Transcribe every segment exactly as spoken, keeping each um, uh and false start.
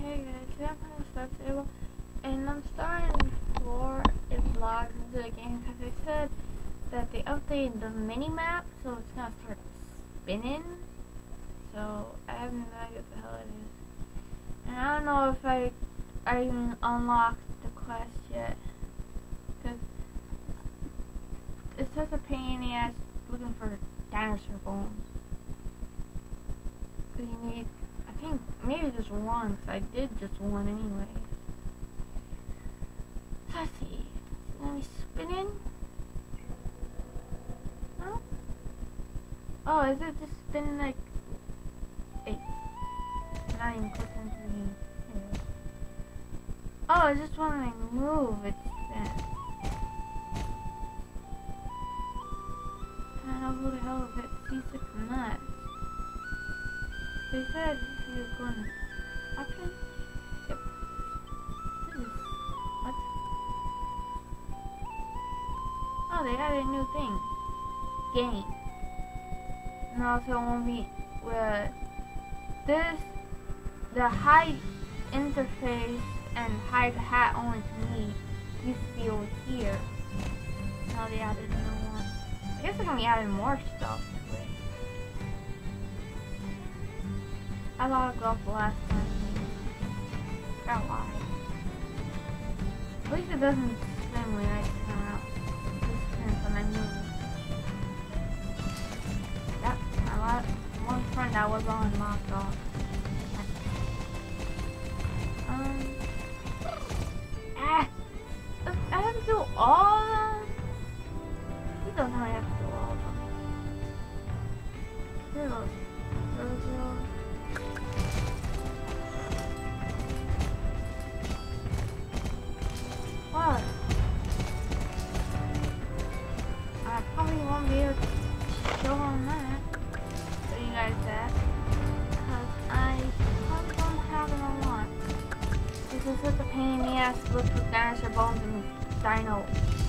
Hey guys, today I'm playing Star Stable, and I'm starting for a vlog into the game because they said that they updated the mini map, so it's gonna start spinning. So I have no idea what the hell it is, and I don't know if I I even unlocked the quest yet, because it's such a pain in the ass looking for dinosaur bones. Because you need, I think maybe just one, because I did just one anyway. Let's see. Is it gonna be spinning? No? Oh, is it just spinning like. Wait. I'm not even clicking to the. Here. Oh, it's just when I move, it spins. I don't know who the hell is it seasick from that. They said he was going to option? Yep. This is what? Oh, they added a new thing. Game. And also it won't be with this, the hide interface and hide hat only to me used to be over here. Now they added a new one. I guess they're gonna be adding more stuff to it. I logged off the last time. Forgot why. At least it doesn't spin when I turn out. It spins when I move. Yep, my last one friend that was on locked off. Um. Ah! I have to do all of them? You don't know I have to do all of them. Here goes. There we go. What? I probably won't be able to show on that. Show you guys that. Because I probably don't have it on one. This is such a pain in the ass to look for dinosaur bones and dino.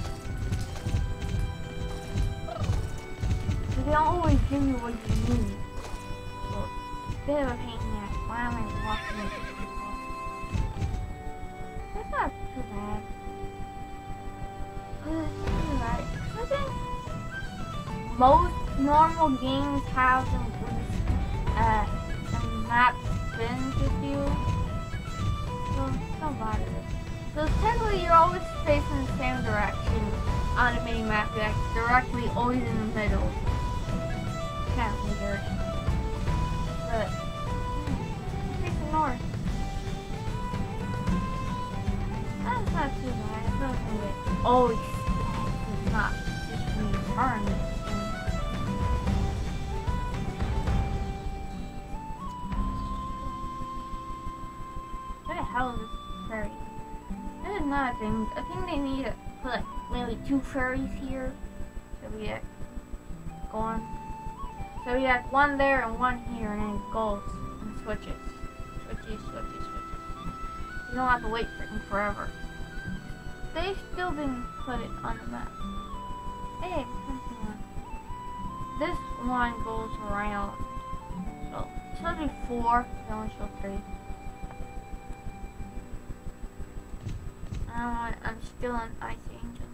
So they don't always give you what you need. So it's a bit of a pain in the ass. Why am I walking into people? That's not too bad. Right. I think most normal games have some uh some map spins with you. So don't bother it. So technically you're always facing the same direction on the mini map, like directly always in the middle. Kind of weird. But hmm, facing north. That's not too bad. It's not gonna get always not just when you turn. What the hell is this ferry? This is another thing. I think they need to put like maybe two ferries here. So we get going. So we have one there and one here, and then it goes and switches. Switches, switches, switches. You don't have to wait for them forever. They still didn't put it on the map. Hey, one. This one goes around. So it's supposed to be four. They only show three. I don't know, I'm still on Ice Angel.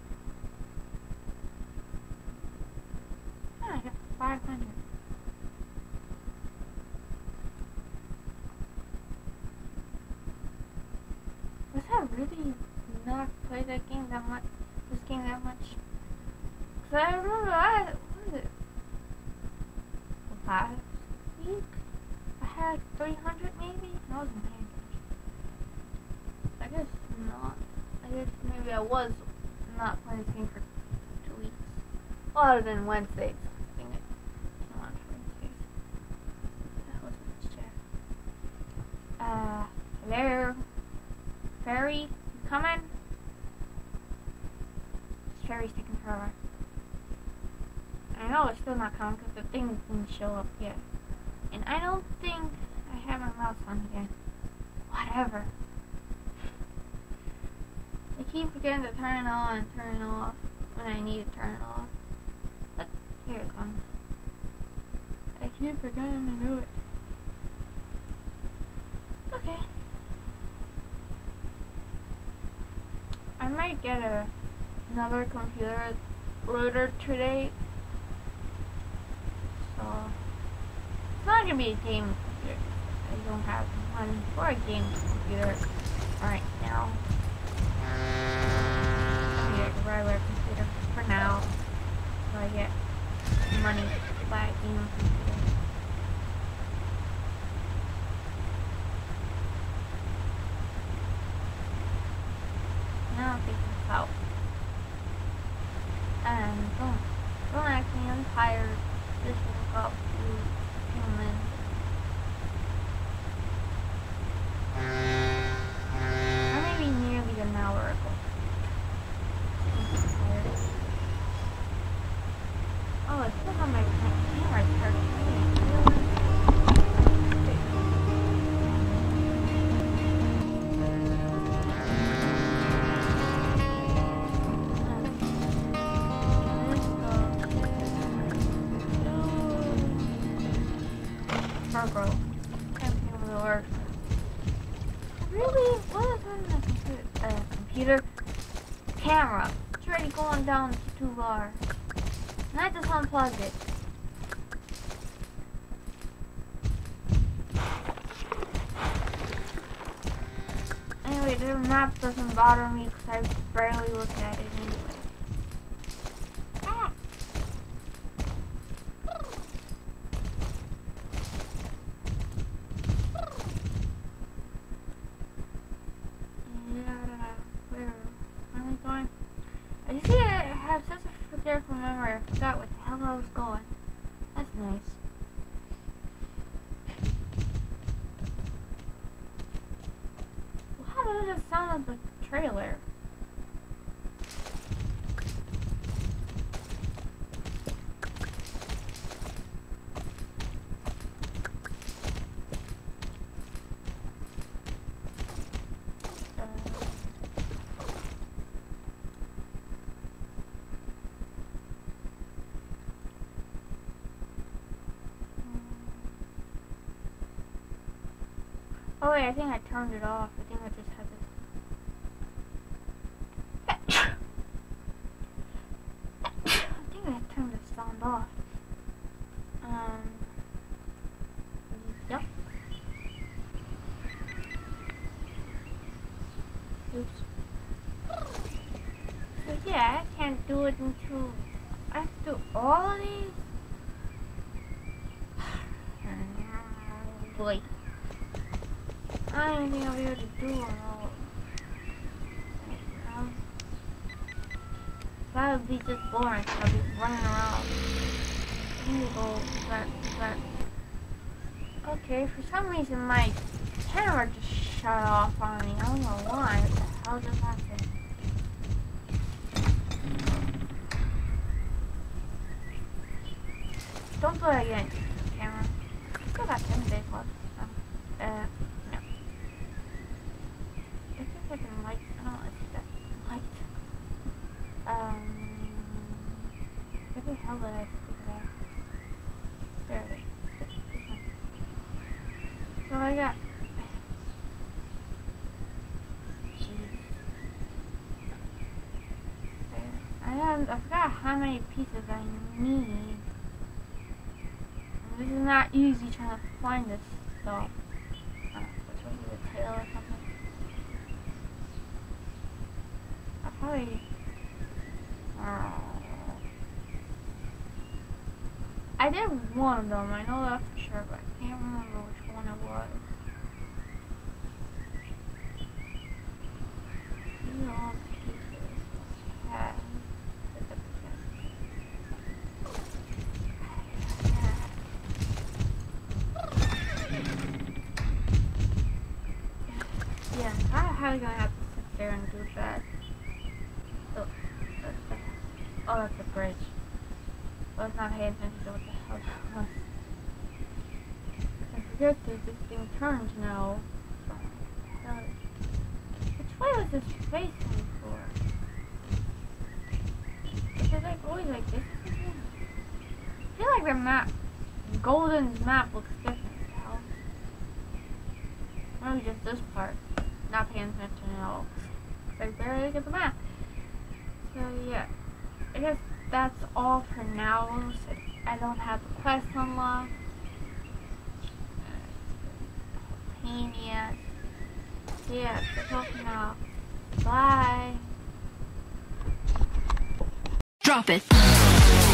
Oh, I got five hundred. Was that really not play that game that much? This game that much? Cause I remember I what was it? Last week I had three hundred maybe. I wasn't paying attention. I guess not. I guess maybe I was not playing this game for two weeks. Well, other than Wednesdays. I think I came on Wednesdays. That was much chat. Uh, hello, Ferry, you coming? This ferry's taking forever. I know it's still not coming because the thing didn't show up yet. And I don't think I have my mouse on again. Whatever. I keep forgetting to turn it on and turn it off when I need to turn it off. But here it comes. I keep forgetting to do it. Okay. might get a another computer later today. So it's not gonna be a game computer. I don't have money for a game computer right now. I'm gonna get a regular computer for now. So I get money to buy a game computer. Now I'm thinking about and don't don't ask me, I'm tired. Just woke up a few minutes. Or maybe nearly an hour ago. I'm tired. Oh, I still have my camera charged. Fargo. Everything will work. Really? What is on the computer? Uh, computer? Camera. It's already going down too far. And I just unplugged it. Anyway, the map doesn't bother me because I barely look at it anyway. Ah. Where am I going? I see I have such a forgetful memory. I forgot what the hell I was going. That's nice. Well, how does it sound like the trailer? Oh wait, I think I turned it off. I think I just had this. I think I turned the sound off. Um. Yep. Oops. So yeah, I can't do it until I have to do all of these. Boy. I don't think I'll be able to do it all. Um, that would be just boring. I'll be running around. I need to go back, back. Okay, for some reason my camera just shut off on me. I don't know why. What the hell just happened? Don't do it again, camera. Still got ten days left. Um, uh. I can light, I don't like that light. Um, where the hell did I stick that? There it is. This one. So I got, jeez. I have, I forgot how many pieces I need. This is not easy trying to find this stuff. Uh, which one is the tail or something? Probably, uh, I did one of them, I know that for sure, but I can't remember which one it was. These are all pieces. Yeah. Yeah, I'm probably gonna have to sit there and do that. Oh, that's the bridge. I was not paying attention to what the hell that was. I forget that this thing turns now. Uh, which way was this facing for? Is it like always like this? I feel like the map, Golden's map looks different. How? Maybe just this part. Not paying attention at all. I barely look at the map. So yeah, I guess that's all for now. So I don't have the quest unlocked. Pain, yes. So yeah, that's all for now. Bye. Drop it.